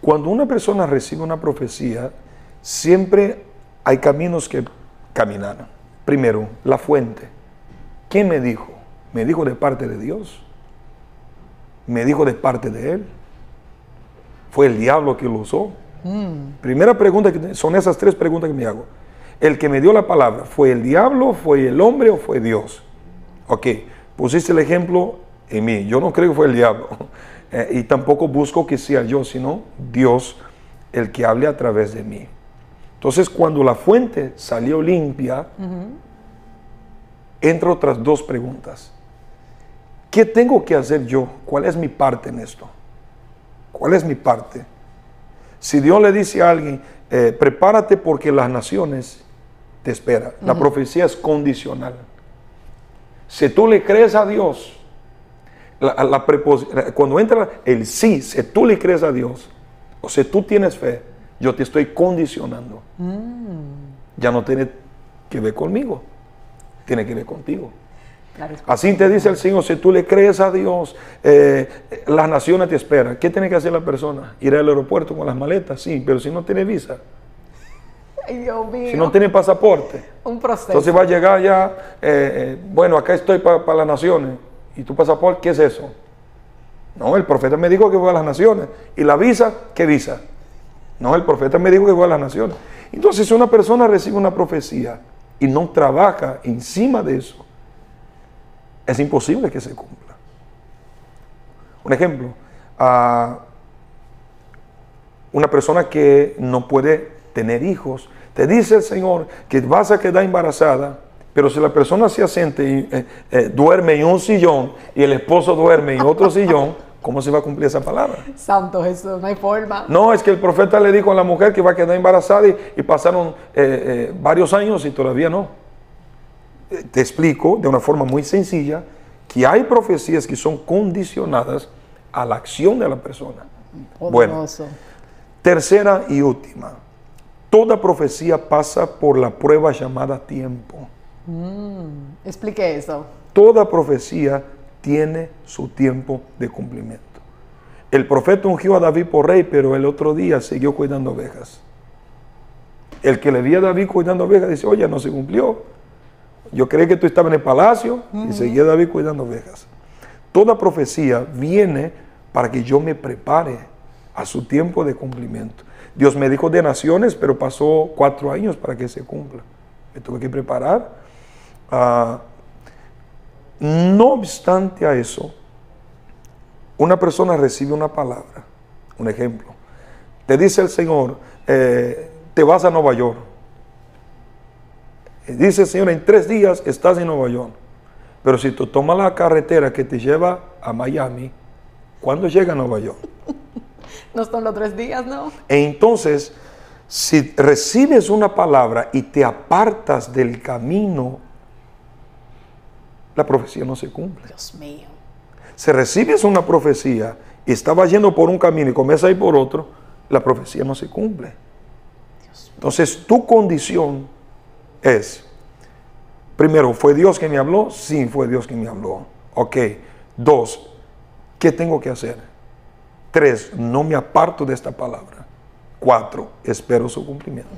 Cuando una persona recibe una profecía, siempre hay caminos que caminar. Primero, la fuente. ¿Quién me dijo? ¿Me dijo de parte de Dios? ¿Me dijo de parte de Él? ¿Fue el diablo que lo usó? Primera pregunta, son esas tres preguntas que me hago. El que me dio la palabra, ¿fue el diablo, fue el hombre o fue Dios? Ok, pusiste el ejemplo en mí. Yo no creo que fue el diablo. Y tampoco busco que sea yo, sino Dios el que hable a través de mí. Entonces, cuando la fuente salió limpia, entran otras dos preguntas. ¿Qué tengo que hacer yo? ¿Cuál es mi parte en esto? ¿Cuál es mi parte? Si Dios le dice a alguien, prepárate porque las naciones te esperan. La profecía es condicional. Si tú le crees a Dios, cuando entra el sí, si tú le crees a Dios, o si tú tienes fe, yo te estoy condicionando. Ya no tiene que ver conmigo, tiene que ver contigo. Así te dice el Señor, si tú le crees a Dios, las naciones te esperan. ¿Qué tiene que hacer la persona? Ir al aeropuerto con las maletas, sí, pero si no tiene visa. Ay, Dios mío. Si no tiene pasaporte. Un proceso. Entonces va a llegar ya, bueno, acá estoy para las naciones. ¿Y tu pasaporte qué es eso? No, el profeta me dijo que voy a las naciones. ¿Y la visa? ¿Qué visa? No, el profeta me dijo que voy a las naciones. Entonces, si una persona recibe una profecía y no trabaja encima de eso, es imposible que se cumpla. Un ejemplo, una persona que no puede tener hijos, te dice el Señor que vas a quedar embarazada, pero si la persona se asiente y duerme en un sillón y el esposo duerme en otro sillón, ¿cómo se va a cumplir esa palabra? Santo Jesús, no hay forma. No, es que el profeta le dijo a la mujer que va a quedar embarazada y pasaron varios años y todavía no. Te explico de una forma muy sencilla que hay profecías que son condicionadas a la acción de la persona. Poderoso. Bueno, tercera y última. Toda profecía pasa por la prueba llamada tiempo. Explique eso. Toda profecía tiene su tiempo de cumplimiento. El profeta ungió a David por rey, pero el otro día siguió cuidando ovejas. El que le vio a David cuidando ovejas dice, oye, no se cumplió. Yo creí que tú estabas en el palacio y seguía David cuidando ovejas. Toda profecía viene para que yo me prepare a su tiempo de cumplimiento. Dios me dijo de naciones, pero pasó 4 años para que se cumpla. Me tuve que preparar. No obstante a eso, una persona recibe una palabra. Un ejemplo. Te dice el Señor, te vas a Nueva York. Dice el Señor, en 3 días estás en Nueva York. Pero si tú tomas la carretera que te lleva a Miami, ¿cuándo llega a Nueva York? No son los 3 días, ¿no? Entonces, si recibes una palabra y te apartas del camino, la profecía no se cumple. Dios mío. Si recibes una profecía y estabas yendo por un camino y comienzas a ir por otro, la profecía no se cumple. Entonces, tu condición es, primero, ¿fue Dios que me habló? Sí, fue Dios que me habló. Ok. 2, ¿qué tengo que hacer? 3, no me aparto de esta palabra. 4, espero su cumplimiento.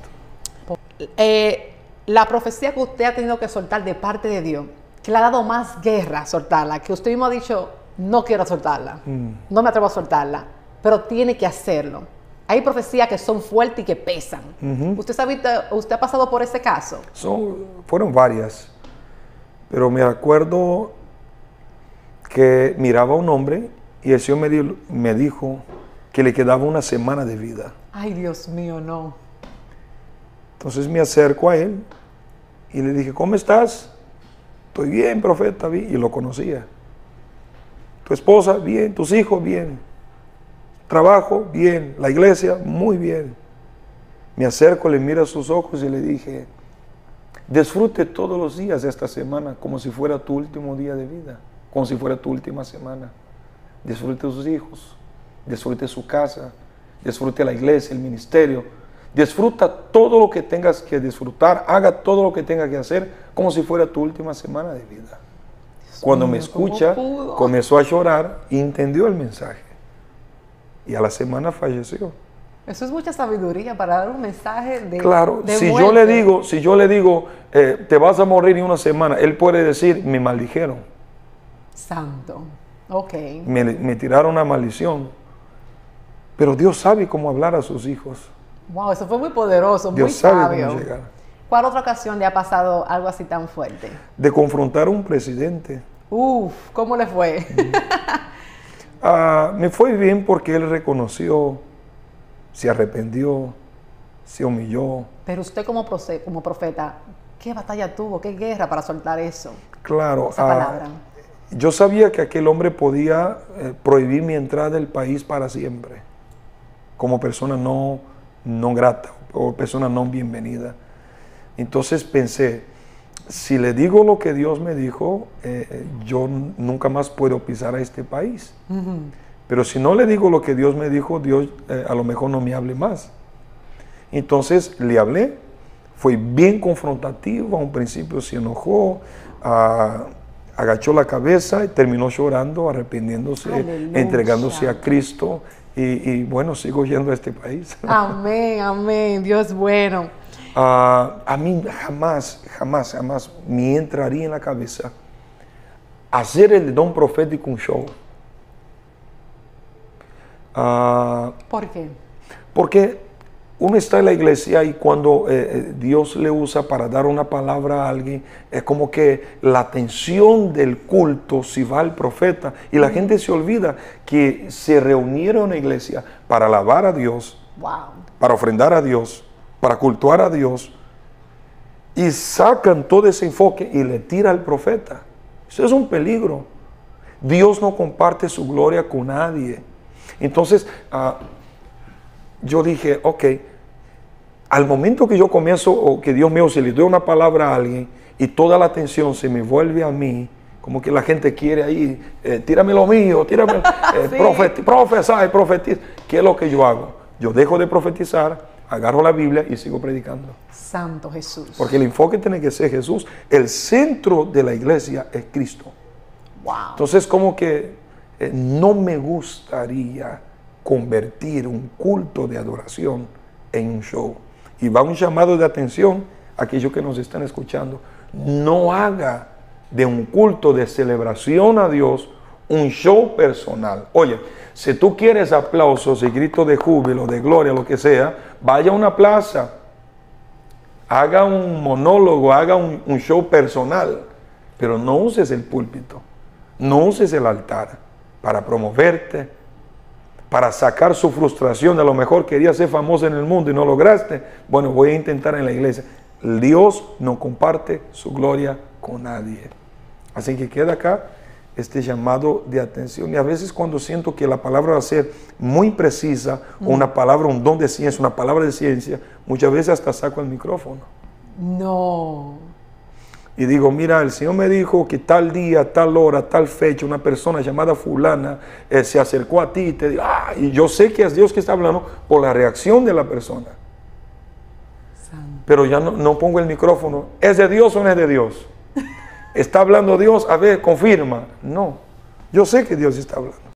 La profecía que usted ha tenido que soltar de parte de Dios, que le ha dado más guerra soltarla, que usted mismo ha dicho, no quiero soltarla, no me atrevo a soltarla, pero tiene que hacerlo. Hay profecías que son fuertes y que pesan. ¿Usted ha pasado por ese caso? Fueron varias, pero me acuerdo que miraba a un hombre y el Señor me dijo que le quedaba 1 semana de vida. Ay, Dios mío, no. Entonces me acerco a él y le dije, ¿cómo estás? Estoy bien, profeta, bien. Y lo conocía. ¿Tu esposa? Bien. ¿Tus hijos? Bien. ¿Trabajo? Bien. ¿La iglesia? Muy bien. Me acerco, le miro a sus ojos y le dije, disfrute todos los días de esta semana como si fuera tu último día de vida, como si fuera tu última semana. Disfrute de sus hijos, disfrute su casa, disfrute la iglesia, el ministerio. Disfruta todo lo que tengas que disfrutar, haga todo lo que tengas que hacer como si fuera tu última semana de vida. Cuando me escucha, comenzó a llorar y entendió el mensaje. Y a la semana falleció. Eso es mucha sabiduría para dar un mensaje de Claro, de si muerte. yo le digo, te vas a morir en una semana, él puede decir, me maldijeron, Santo. Ok. me tiraron una maldición. Pero Dios sabe cómo hablar a sus hijos. Wow, eso fue muy poderoso, Dios muy sabe sabio. cómo llegar. ¿Cuál otra ocasión le ha pasado algo así tan fuerte? De confrontar a un presidente. Uf, ¿cómo le fue? Me fue bien porque él reconoció, se arrepintió, se humilló. Pero usted como profeta, ¿qué batalla tuvo? ¿Qué guerra para soltar eso? Claro, Esa palabra. yo sabía que aquel hombre podía prohibir mi entrada al país para siempre, como persona no grata o persona no bienvenida. Entonces pensé, si le digo lo que Dios me dijo, yo nunca más puedo pisar a este país. Pero si no le digo lo que Dios me dijo, Dios a lo mejor no me hable más. Entonces le hablé, fue bien confrontativo, a un principio se enojó, agachó la cabeza y terminó llorando, arrepintiéndose, Aleluya. entregándose a Cristo y bueno, sigo yendo a este país. Amén, amén, Dios es bueno. A mí jamás me entraría en la cabeza hacer el don profético un show. ¿Por qué? Porque uno está en la iglesia y cuando Dios le usa para dar una palabra a alguien, es como que la atención del culto si va al profeta y la gente se olvida que se reunieron en la iglesia para alabar a Dios, Wow. para ofrendar a Dios, para cultuar a Dios, y sacan todo ese enfoque y le tira al profeta. Eso es un peligro. Dios no comparte su gloria con nadie. Entonces, yo dije, ok, al momento que yo comienzo, o que Dios mío, si le doy una palabra a alguien y toda la atención se me vuelve a mí, como que la gente quiere ahí, tírame lo mío, tírame, Sí. profetiza. ¿Qué es lo que yo hago? Yo dejo de profetizar, agarro la Biblia y sigo predicando. Santo Jesús. Porque el enfoque tiene que ser Jesús. El centro de la iglesia es Cristo. Wow. Entonces, como que no me gustaría convertir un culto de adoración en un show. Y va un llamado de atención a aquellos que nos están escuchando. No haga de un culto de celebración a Dios un show personal. Oye, si tú quieres aplausos y gritos de júbilo, de gloria, lo que sea, vaya a una plaza, haga un monólogo, haga un show personal, pero no uses el púlpito, no uses el altar para promoverte, para sacar su frustración. A lo mejor querías ser famoso en el mundo y no lograste. Bueno, voy a intentar en la iglesia. Dios no comparte su gloria con nadie. Así que queda acá este llamado de atención. Y a veces cuando siento que la palabra va a ser muy precisa, o una palabra, un don de ciencia, una palabra de ciencia, muchas veces hasta saco el micrófono. No. Y digo, mira, el Señor me dijo que tal día, tal hora, tal fecha, una persona llamada fulana se acercó a ti y te dijo, y yo sé que es Dios que está hablando por la reacción de la persona. Santo. Pero ya no pongo el micrófono. ¿Es de Dios o no es de Dios? ¿Está hablando Dios? A ver, confirma. No, yo sé que Dios está hablando.